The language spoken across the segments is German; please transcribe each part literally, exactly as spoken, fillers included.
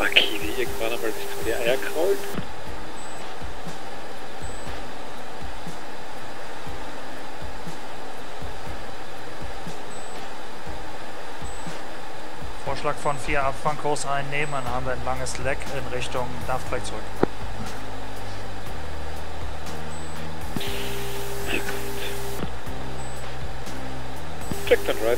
Okay, die irgendwann einmal bis zu die Eier kraulen. Vorschlag von vier Abfangkurs einnehmen, dann haben wir ein langes Leck in Richtung Dampfbreak zurück. Check and right.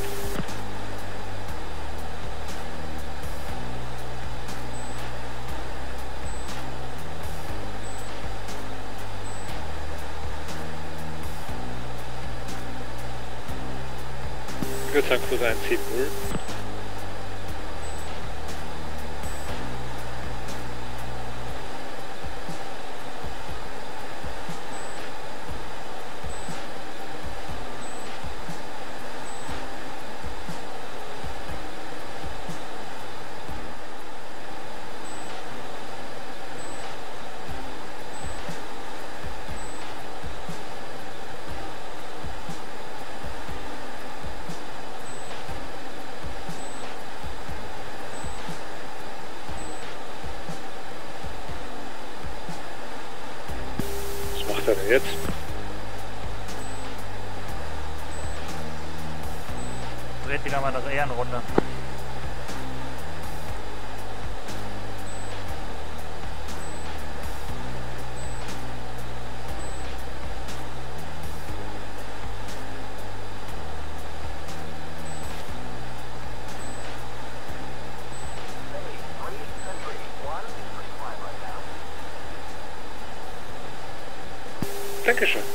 Ich würde sagen Kurs eins sieben null. Was macht er denn jetzt? Dreht wieder mal eine Ehrenrunde. Dankeschön.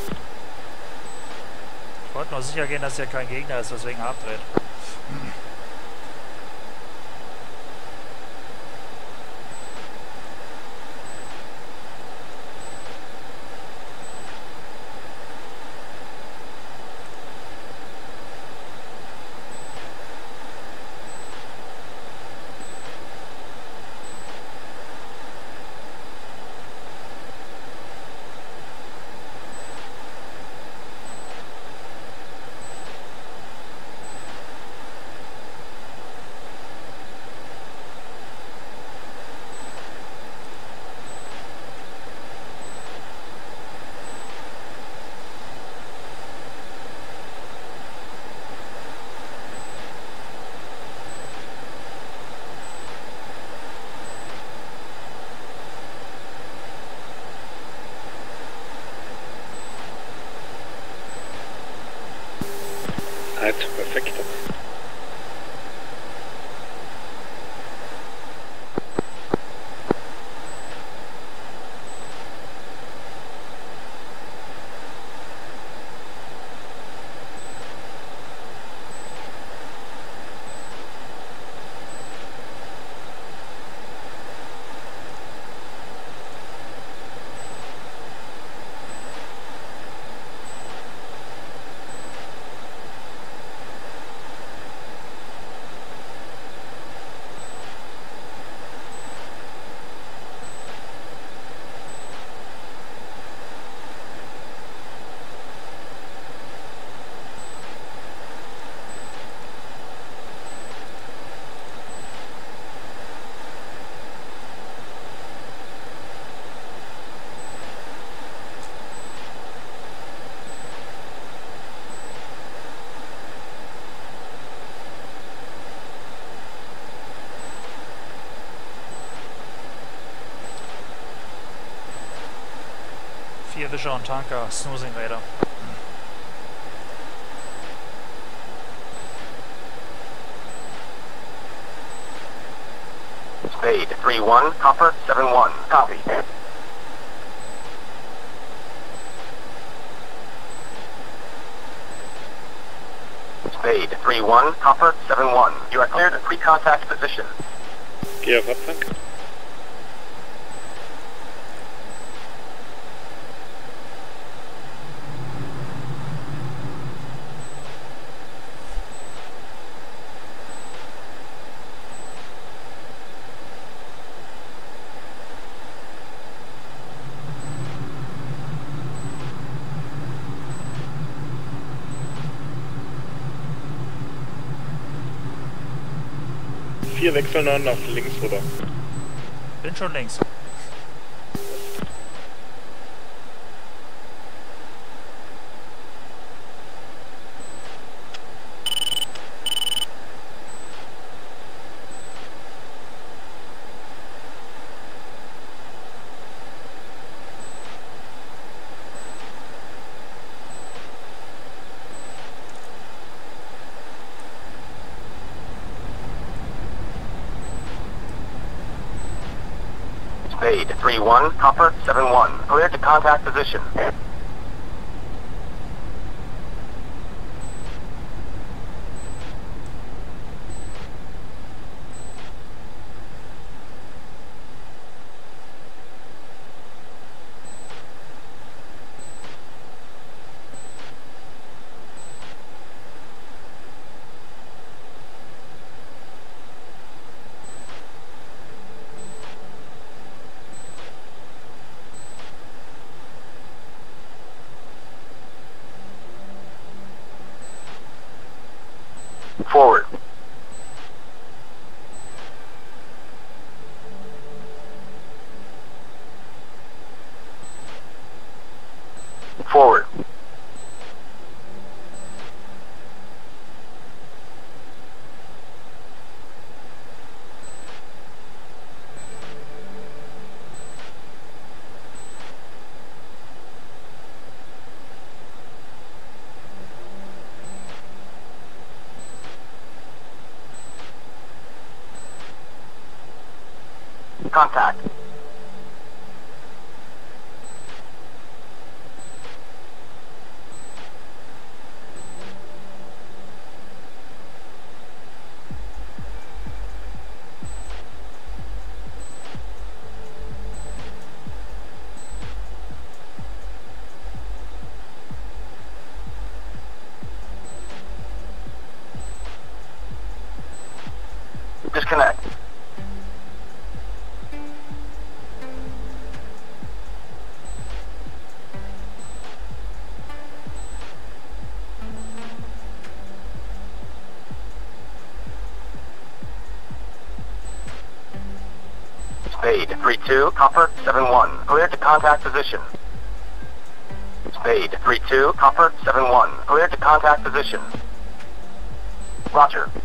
Ich wollte nur sicher gehen, dass hier kein Gegner ist, deswegen abdreht. Halt, perfekt. Vier Wischer und Tanker, Snoozing Räder. Spade three one, Copper seven one, copy. Spade three one, Copper seven one, you are cleared at pre-contact position. Geh auf Abfang. Vier wechseln dann nach links rüber. Bin schon links. Spade three one, Copper seven one. Clear to contact position. Forward. Forward. Contact. Disconnect. Spade three two, Copper seven one. Clear to contact position. Spade three two, Copper seven one. Clear to contact position. Roger.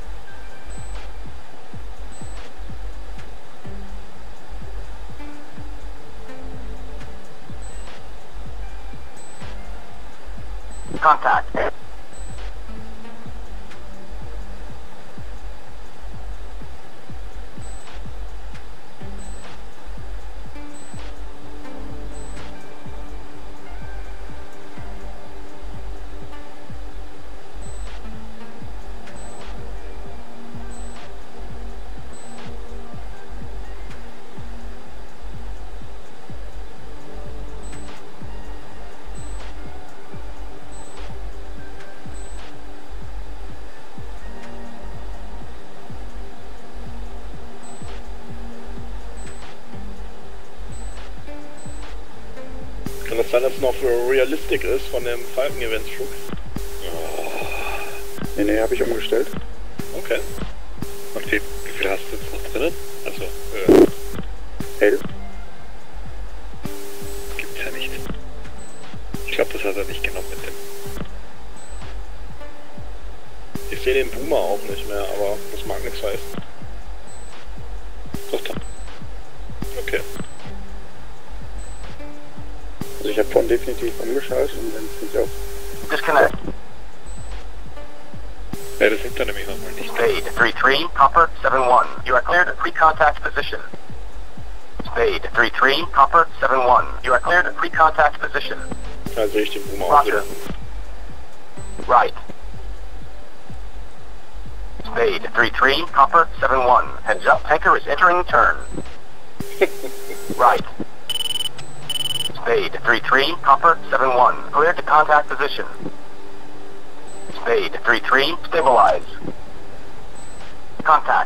Contact. Kann das sein, dass es noch realistic ist von dem Falken-Eventsflug? Oh. Nee, nee, habe ich umgestellt. Okay. Und wie, wie viel hast du jetzt noch drinnen? Also, äh... elf. Gibt's ja nicht. Ich glaube, das hat er nicht genommen mit dem. Ich sehe den Boomer auch nicht mehr, aber das mag nichts heißen. Doch, dann. Okay. Also ich habe vorhin definitiv umgeschaltet und dann sind sie auch... Disconnect. Ja, das nimmt er nämlich nochmal nicht. Spade three three, Copper seven one. You are cleared at pre-contact position. Spade three three, Copper seven one. You are cleared at pre-contact position. Da sehe ich den Boomer auch Roger. wieder. Right. Spade three three, Copper seven one. Heads up, tanker is entering turn. Right. Spade three three, Copper seven one. Clear to contact position. Spade three three, stabilize. Contact.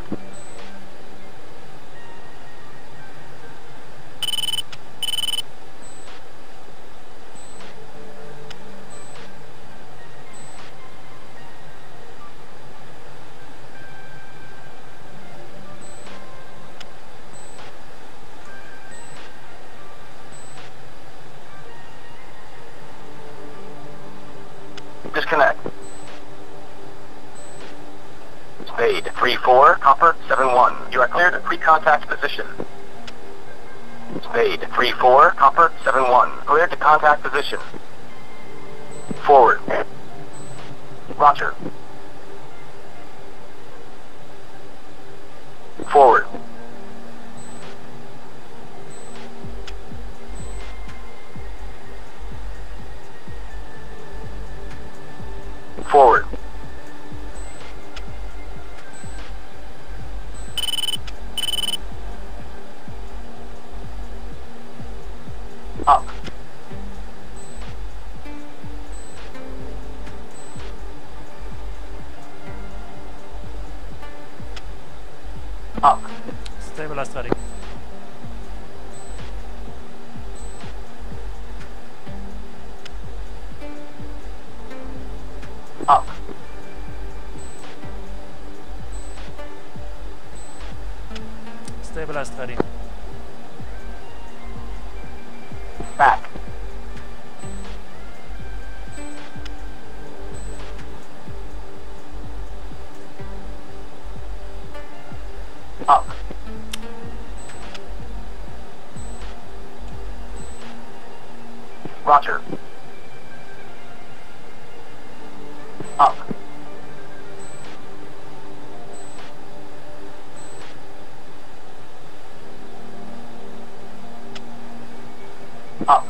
Spade three four, Copper seven one. You are cleared at pre-contact position. Spade three four, Copper seven one. Cleared to contact position. Forward. Roger. Forward. Forward. Up. Up. Stabilized ready. Up. Stabilized ready. Back. Up. Roger. Up. Up.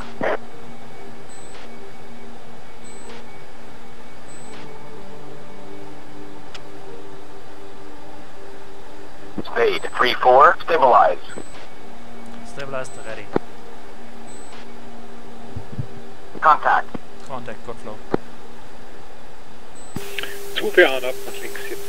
Spade three four, stabilize. Stabilized ready. Contact. Contact, good flow. zwei P A ab nach links jetzt.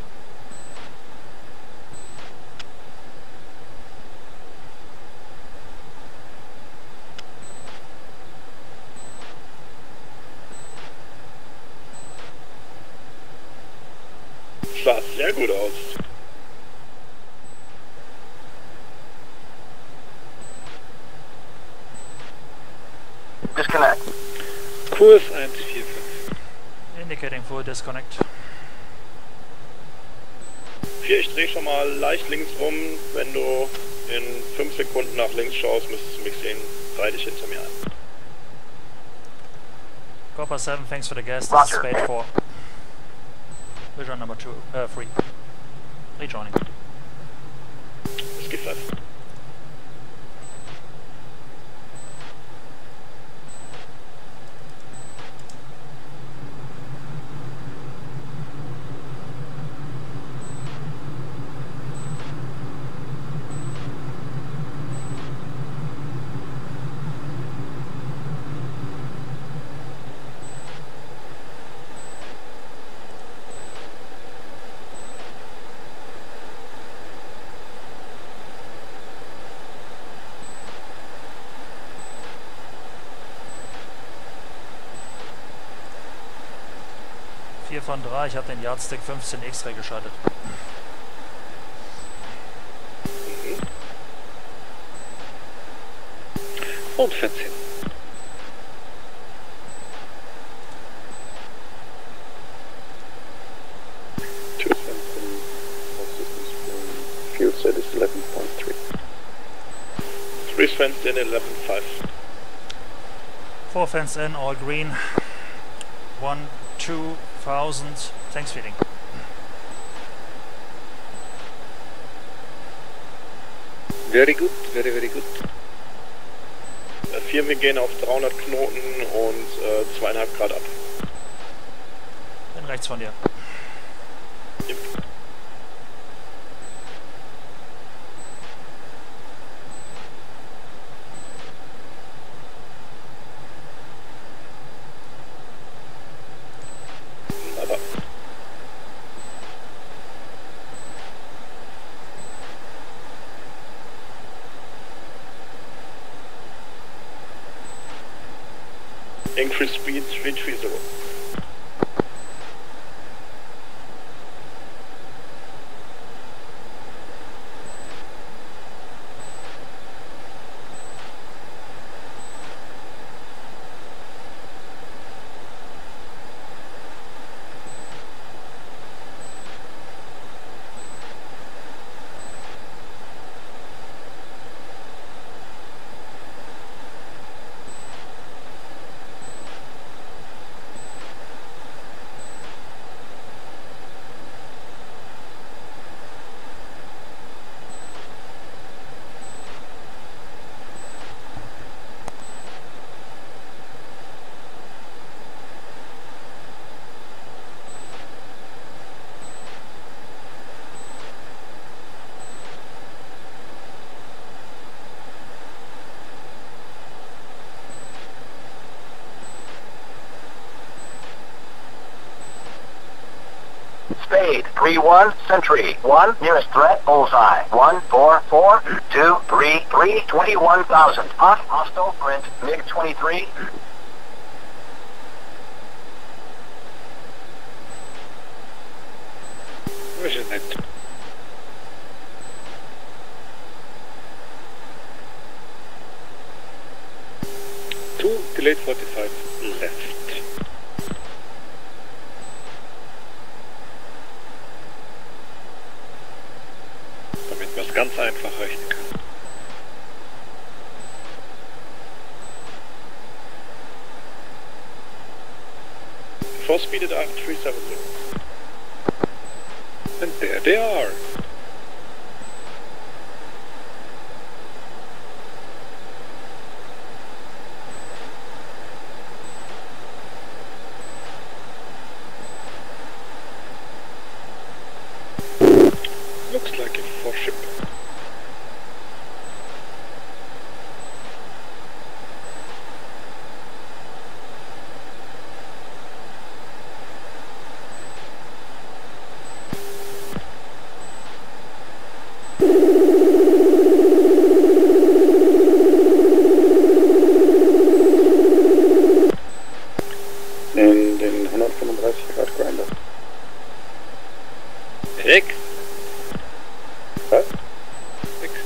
Sah sehr gut aus. Disconnect. Kurs eins vier fünf. Indicating full disconnect. Vier, ich dreh schon mal leicht links rum. Wenn du in fünf Sekunden nach links schaust, müsstest du mich sehen. Reih dich hinter mir ein. Copper seven, thanks for the gas. This is Roger. Spade four. Vision number two, uh, three. Rejoining. Es geht fast. vier von drei, ich habe den Yardstick fünfzehn X-Ray geschaltet. Und vierzehn. Two Svenson, fuel set is eleven point three. Three fenced in, eleven five. Four fence in, all green. One, two thousand. Thanks, feeding. Very good, very, very good. Äh, vier, wir gehen auf dreihundert Knoten und äh, zweieinhalb Grad ab. Bin rechts von dir. Yep. Aber increase speed three three zero. Spade, three one, Sentry, one, nearest threat, bullseye, one, four, four, two, three, three, twenty-one thousand. Hot, hostile, print, MiG twenty-three. Where's it net? Two, delayed forty-five, left. Damit man es ganz einfach rechnen kann. Four speed at R three seventy. And there they are. Looks like a four ship. In den hundertfünfunddreißig Grad Grinder. Heck! Was? Wechsel.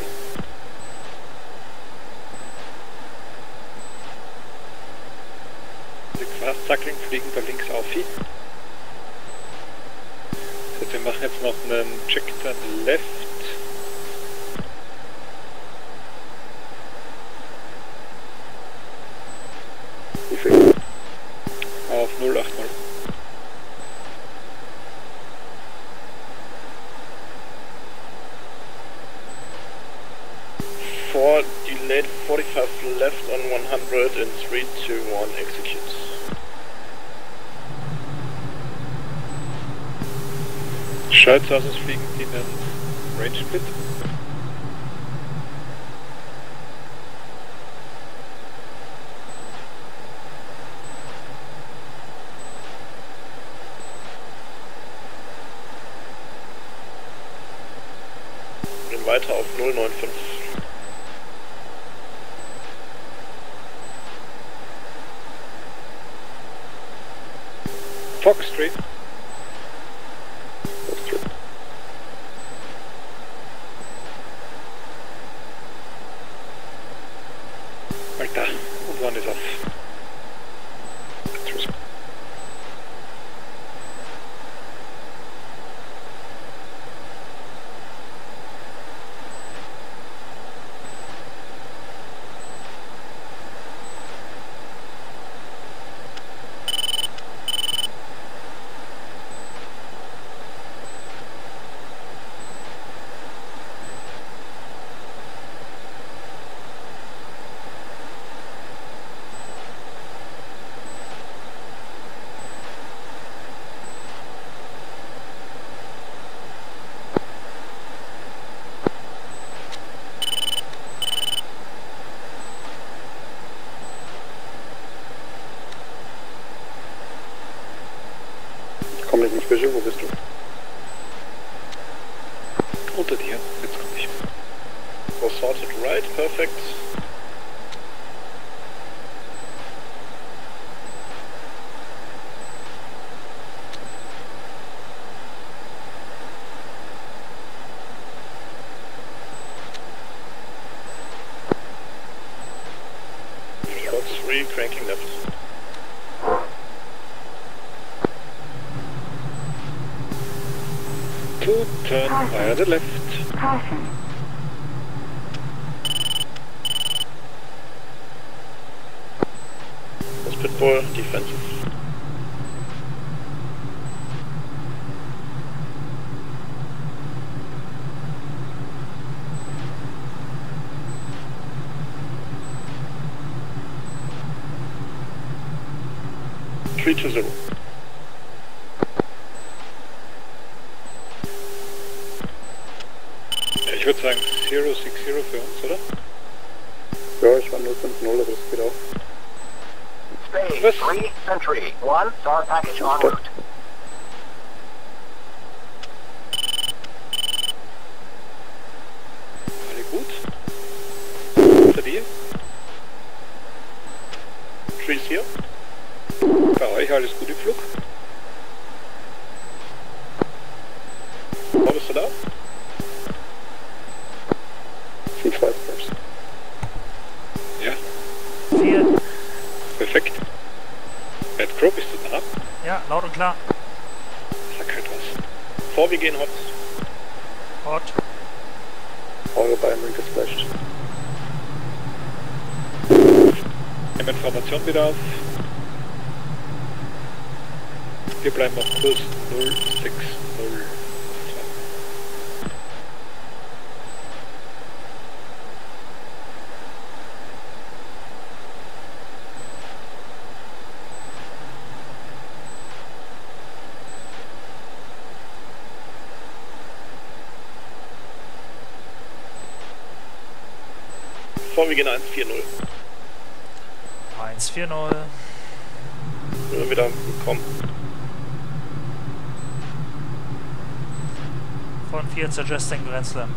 Die Fast-Suckling fliegen da links auf. Das heißt, wir machen jetzt noch einen Check turn left. Wie viel? Auf null acht null. Four delayed forty-five left on one hundred in three, two, one, execute. Schalthauses fliegen in den Range Split. Und weiter auf null neun fünf. Fox Street. Alter, und wann ist auf? Ich komme nicht ins Visual, wo bist du? Unter dir, jetzt komme ich. Go sorted right, perfect. Shot three, cranking left. To turn via the left. Caution. Das Pitbull, defensive. three to zero. Ich würde sagen zero six zero für uns, oder? Ja, ich war null fünf null, aber das geht auch. Spade, Was? three, Sentry, one, S A R package en route. hinter dir. Trees hier. Bei euch alles gut im Flug. Wo bist du da? Sind zwei Stars. Ja, vier. perfekt. Ed Crow, bist du da? Ja, laut und klar. Sag halt was. Vor, wir gehen hot. Hot. Eure beiden sind gesplashed. Nehmen Information wieder auf. Wir bleiben auf Kurs null sechs null. Vor, wir gehen eins vier null. eins vier null. Nur wieder kommen. Von vier suggesting Grand Slam.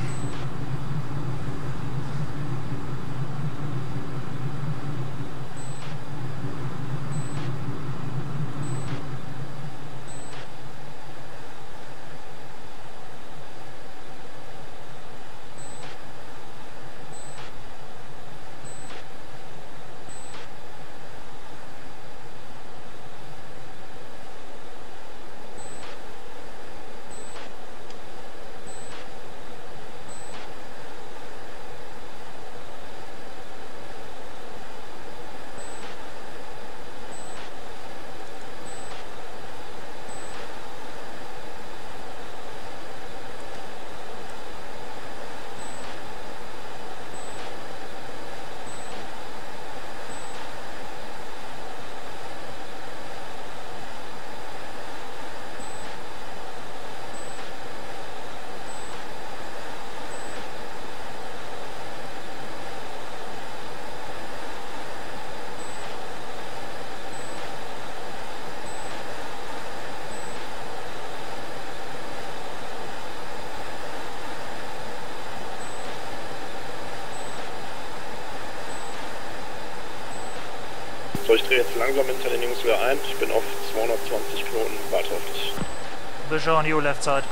So, ich drehe jetzt langsam hinter den Jungs wieder ein. Ich bin auf zweihundertzwanzig Knoten, warte auf dich. Visual on you, left side.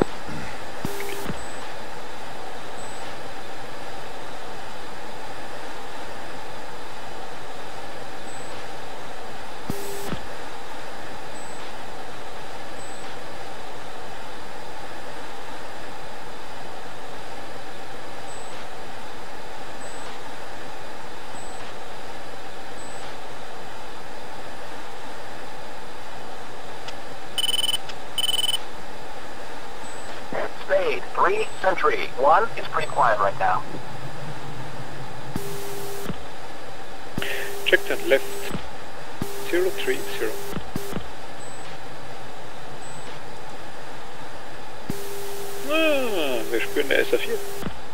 Spade, three, Century, one. It's pretty quiet right now. Check that left. zero three zero. Ah, wir spüren der S A vier.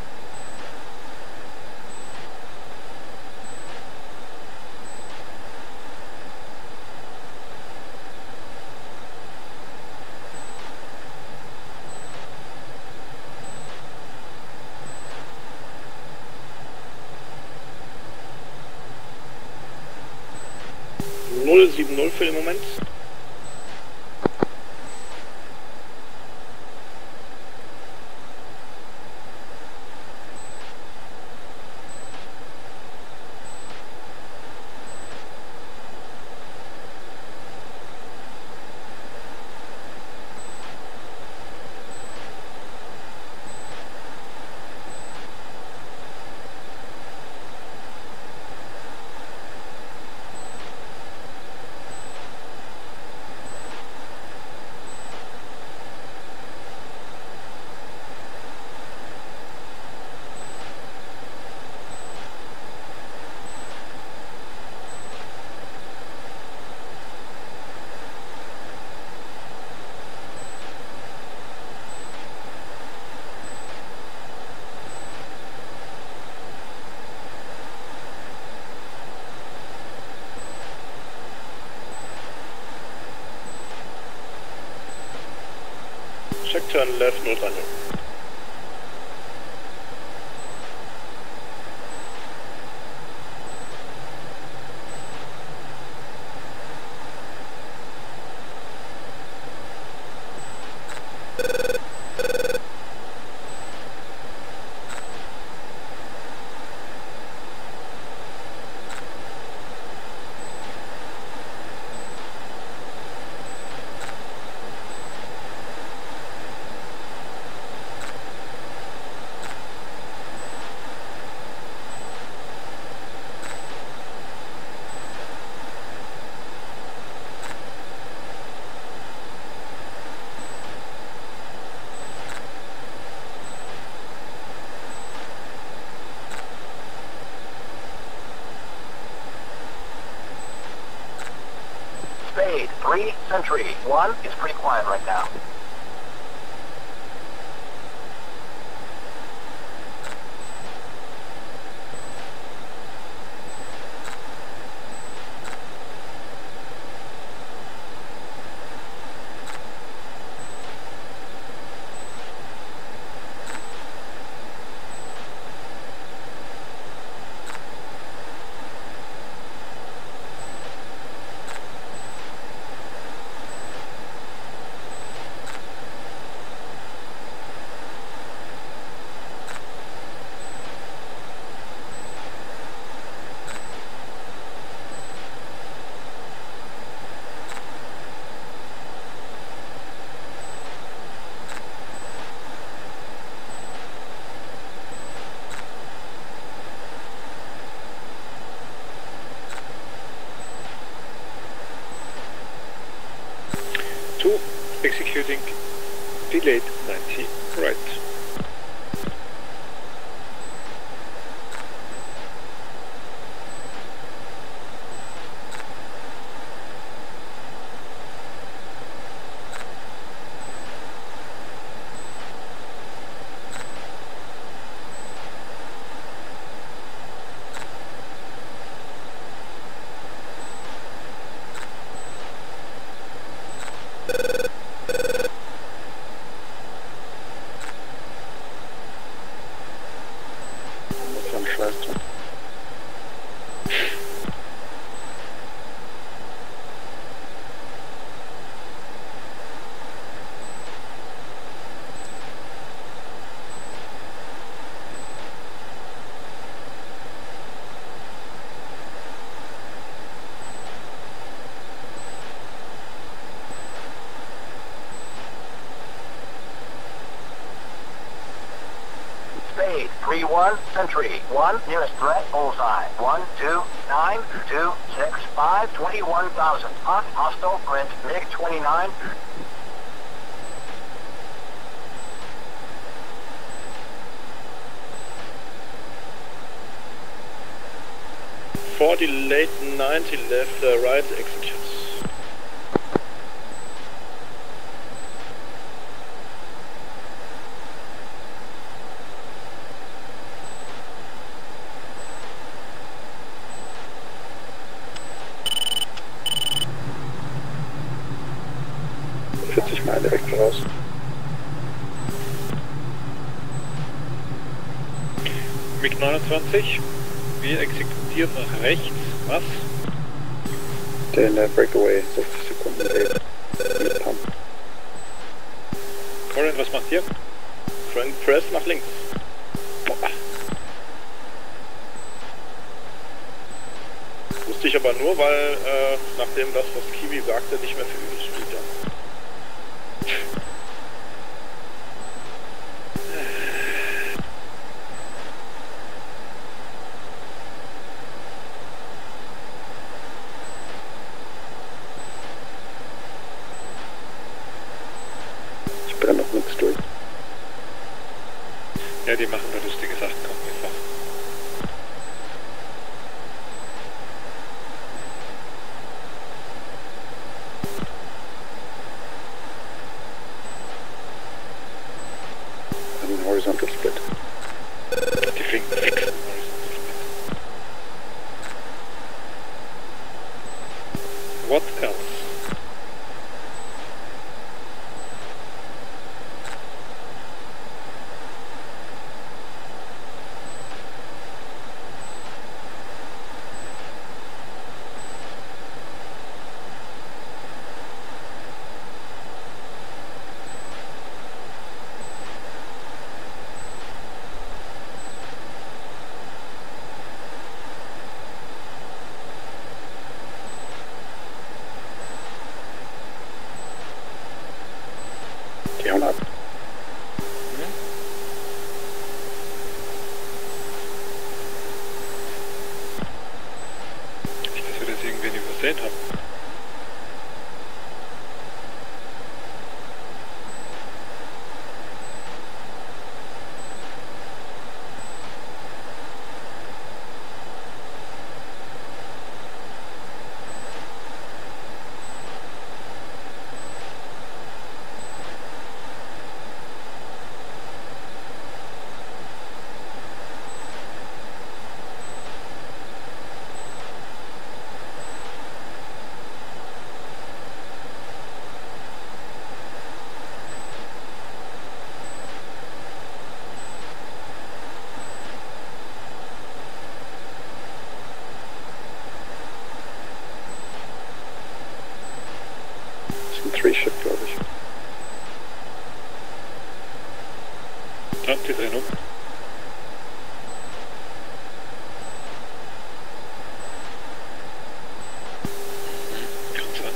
null sieben null für den Moment. Check turn left, null drei null. three, Sentry. one, it's pretty quiet right now. two, executing delayed ninety, right. three one, Sentry. one, nearest threat, bullseye. one, two, nine, two, six, five, twenty-one thousand. Hot, hostile, print, MiG twenty-nine. forty late ninety left, uh, right executes. vierzig Mal direkt raus. MiG neunundzwanzig, wir exekutieren nach rechts, was? Den äh, Breakaway, sechzig Sekunden late. Mit Pump. Corin, was macht ihr? Frank Press nach links. Boah. Wusste ich aber nur, weil äh, nachdem das, was Kiwi sagte, nicht mehr für ihn gespielt hat. Ich brenne noch nichts durch. Ja, die machen da lustige Sachen, kommt mir vor. Ein Horizontal Split. Die fliegen fix. What else? Die hauen ab. Nicht, dass wir das irgendwen übersehen haben. Tree Ship, glaube ich. Ja, die drehen um. Kann sein.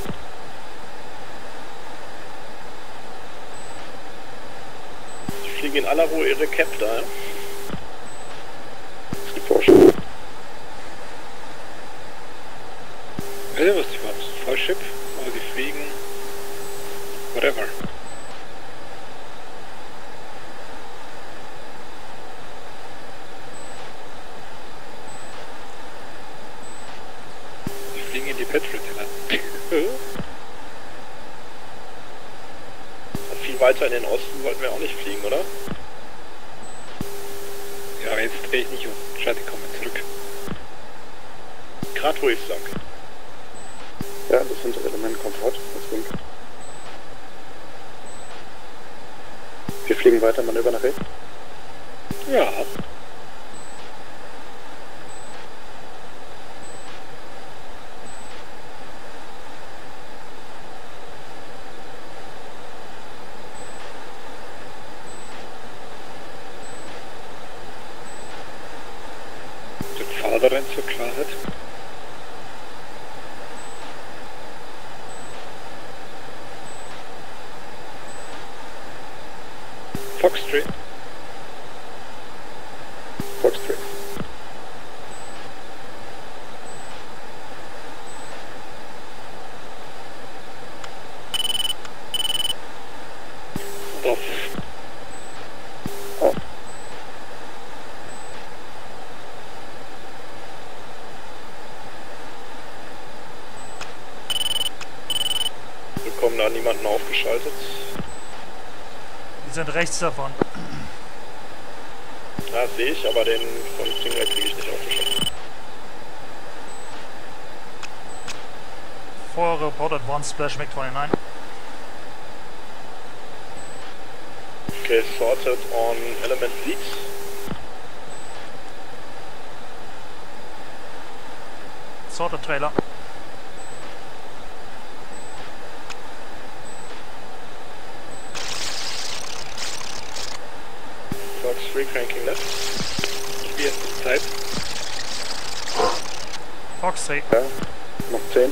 Die fliegen in aller Ruhe ihre Cap da, ja? Das ist ein Vorschlag. Ich weiß nicht, was die machen. Fallship, aber die fliegen. Whatever. Die fliegen in die Patriot hinein. Viel weiter in den Osten wollten wir auch nicht fliegen, oder? Ja, jetzt drehe ich nicht um. Schau, die kommen zurück. Gerade wo ich sag. Ja, das Hinterelement kommt fort. Das Wink. Wir fliegen weiter, Manöver nach rechts. Ja. Den Vater rennt zur Klarheit. Fox Street. Fox Street. Und auf. Oh. Wir bekommen da niemanden aufgeschaltet. Die sind rechts davon. Ja, sehe ich, aber den von Stingray kriege ich nicht aufgeschaltet. Four reported one splash MiG twenty-nine. Okay, sorted on element leads. Sorted trailer. Fox three cranking left. Wie ist die Zeit? Fox three. Ja, noch zehn.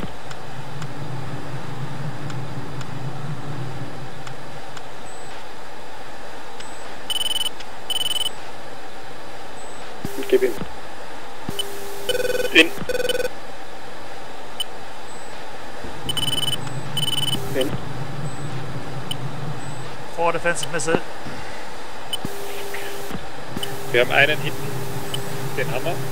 Und gib ihm. In. In. Four defensive missile. Wir haben einen hinten. Den haben wir.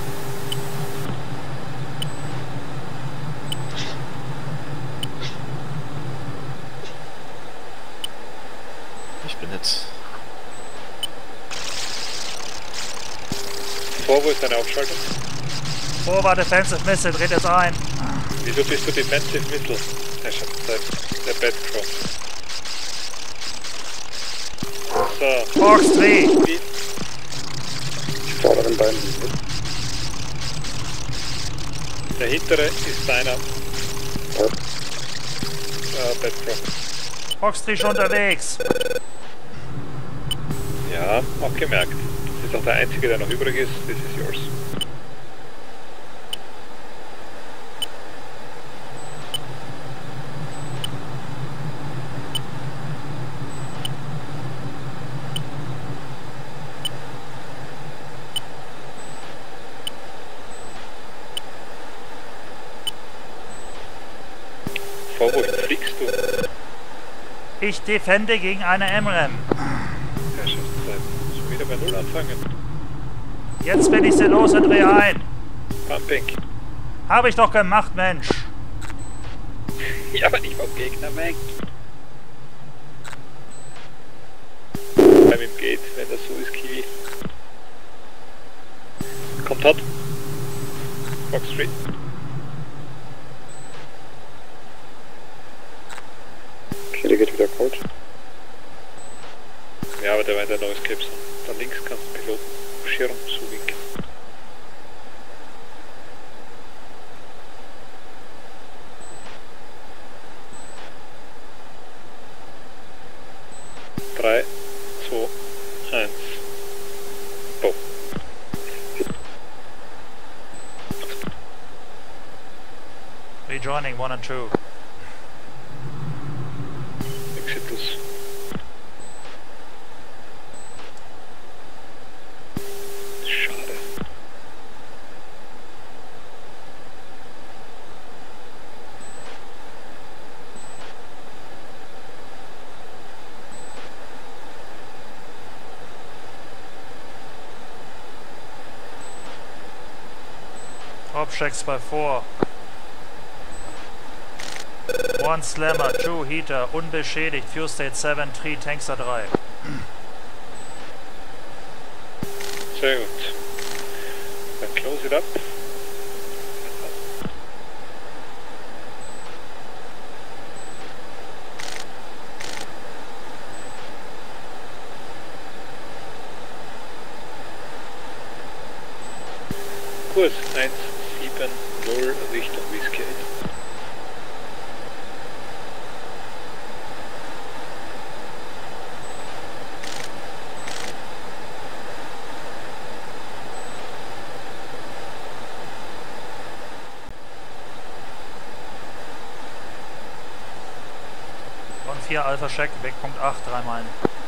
Ich bin jetzt. Vor, wo ist deine Aufschaltung? Four war defensive missile, dreht jetzt ein. Wieso bist du Defensive Missile? Herrschaftszeit. Der Batcrow. So. Fox three. Wie? Die vorderen beiden sind mit. Der hintere ist deiner. Ja. Äh, Batcrow. Fox three schon unterwegs. Ja, auch gemerkt. Das ist auch der einzige, der noch übrig ist. This is yours. Vor wohin fliegst du? Ich defende gegen eine M RAM. Herrschaftszeit. Schon wieder bei Null anfangen. Jetzt bin ich sie los und drehe ein. Pumping. Habe ich doch gemacht, Mensch. Ja, aber nicht vom Gegner weg. Bei ihm geht, wenn das so ist, Kiwi. Kommt hot. Fox Street. Okay, der geht wieder cold. Ja, aber der war in der No Escape Zone. Da links kannst du Piloten Schirm zuwinken. eins. Oh. Rejoining one and two. Exitus. Schade. Top checks by four. One slammer, two heater, unbeschädigt, Fuel State seven, three Tankster drei. Sehr gut. Dann close it up. Kurs eins sieben null Richtung Whiskey. vier Alpha Check, Wegpunkt acht, drei Meilen.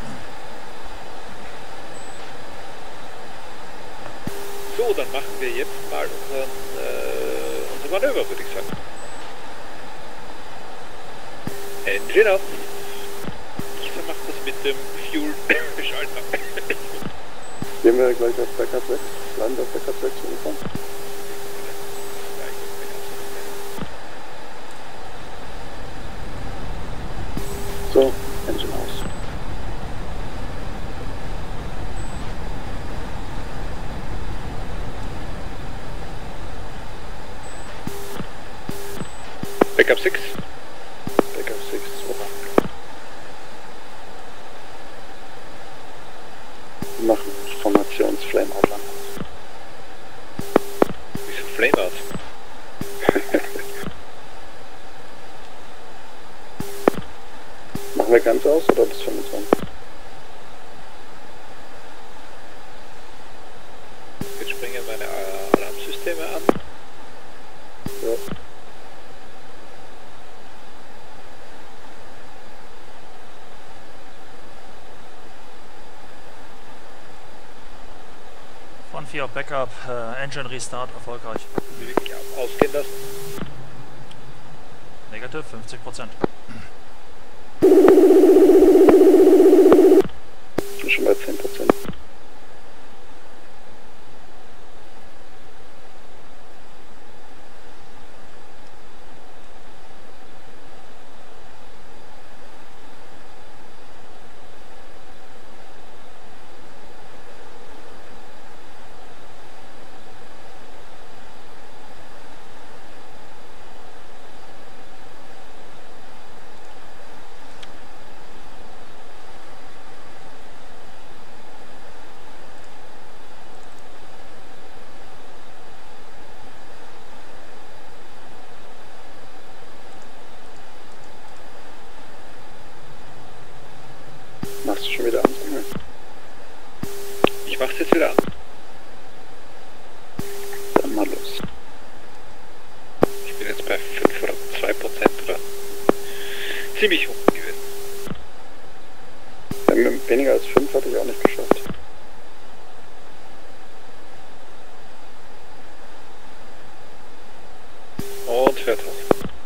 So, dann machen wir jetzt mal unseren, äh, unser Manöver, würde ich sagen. Engine up. Dieser macht das mit dem Fuel-Schalter. Gehen wir gleich auf Backup sechs, landen auf Backup sechs ungefähr. So, Engine aus. Backup six. Backup six, over. Wir machen Formations-Flameout lang. Wieso Flameout? Machen wir ganz aus oder bis fünfundzwanzig? Jetzt springen meine äh, Alarmsysteme an. Ja. Von vier auf Backup, äh, Engine Restart erfolgreich. Die wirklich ausgehen lassen. Negativ, fünfzig Prozent. Schon bei zehn Prozent. Machst du schon wieder an? Ich mach's jetzt wieder an. Dann mal los. Ich bin jetzt bei fünf oder zwei Prozent oder ziemlich hoch gewesen. Ja, weniger als fünf hatte ich auch nicht geschafft. Und fährt hoch.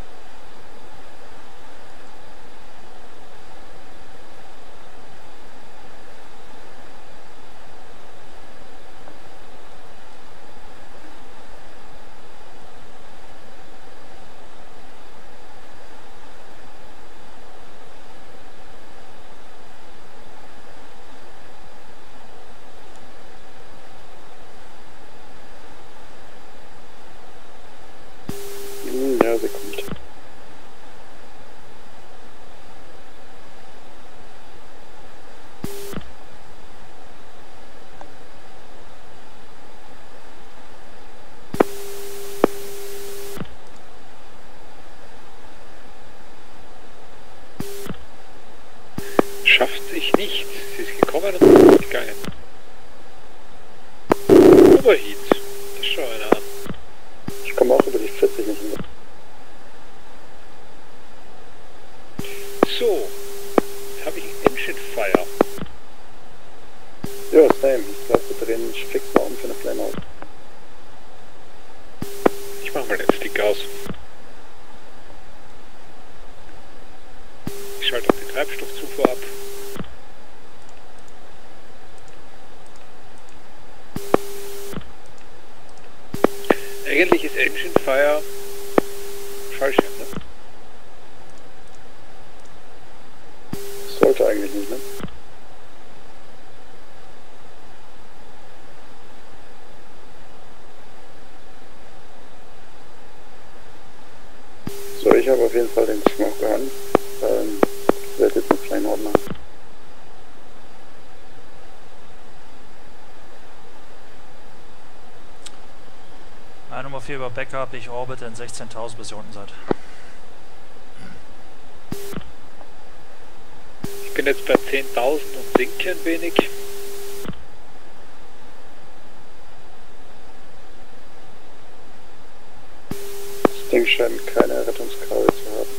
Hm, ja, sie kommt. Schafft sich nicht. Sie ist gekommen und Geil. Overheat. Das ist schon einer an. Ich komme auch über die vierzig nicht hin. So. Jetzt habe ich Engine Fire. Ja, same. Ich glaube, wir drehen ich fix mal um für eine Flameout. Ich mach mal den Stick aus. Ich schalte auch die Treibstoffzufuhr ab. Eigentlich ist Engine Fire falsch, ne? Sollte eigentlich nicht, ne? So, ich habe auf jeden Fall den Smoke gehabt. Ähm, ich werde jetzt einen Flameout machen. Nummer vier über Backup, ich orbite in sechzehntausend, bis ihr unten seid. Ich bin jetzt bei zehntausend und sinke ein wenig. Das Ding scheint keine Rettungskabel zu haben.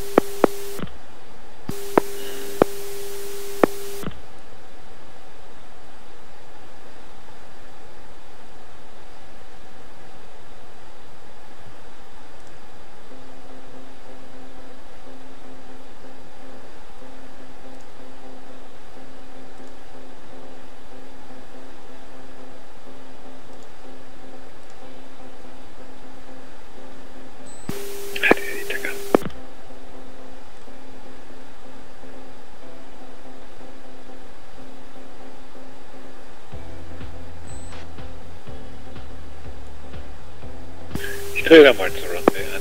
Ich drehe da mal zur Runway ein.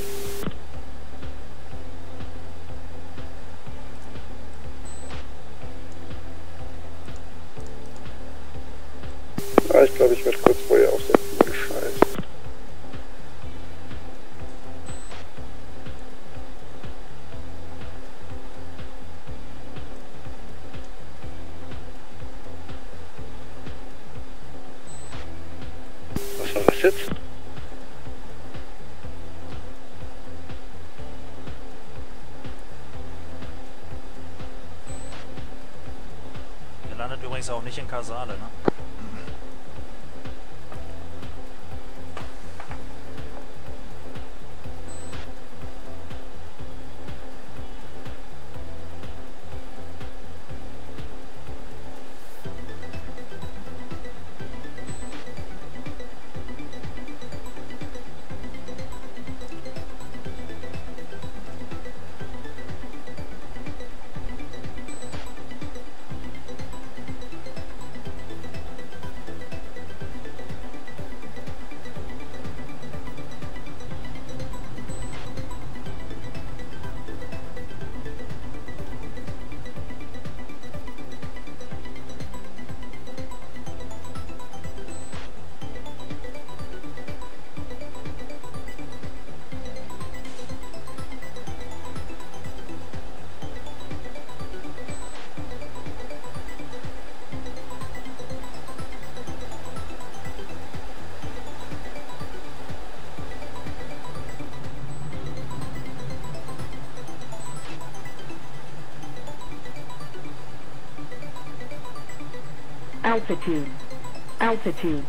Ah, ich glaube, ich werde kurz vorher aufsetzen, ohne Scheiß. Was war das jetzt? Ihr landet übrigens auch nicht in Casale, ne? Altitude. Altitude.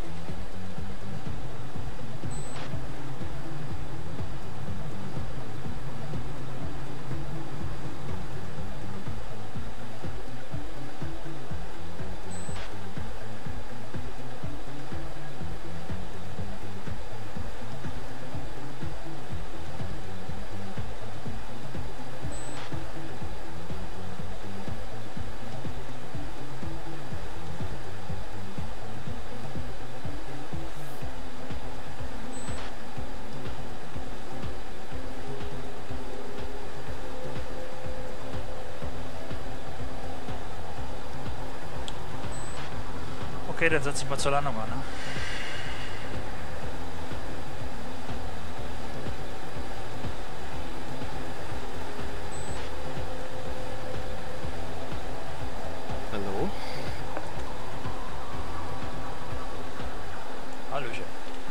Okay, dann setze ich mal zur Landung an, ne? Hallo? Hallöchen.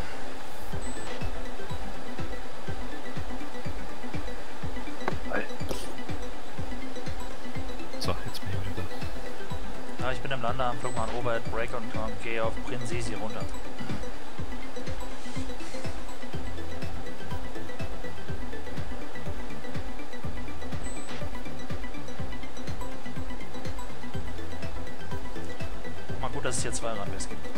Hi. So, jetzt bin ich wieder da. Ja, ich bin im Landeanflug, flog mal ein Overhead Break und ähm, gehe auf Prinsisi runter. Mal gut, dass es hier zwei Runways gibt.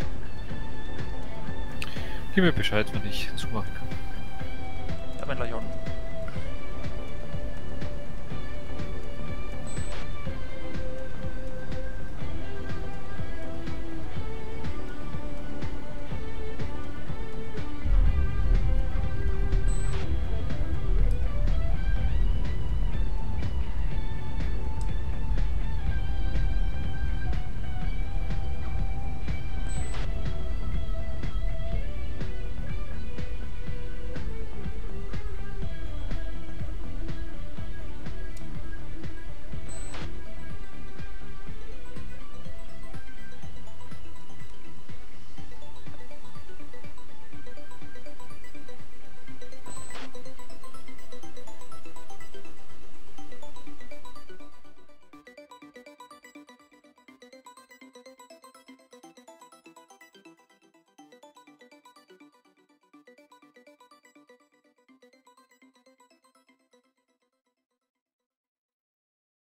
Gib mir Bescheid, wenn ich zumachen kann. Ja, bin gleich unten.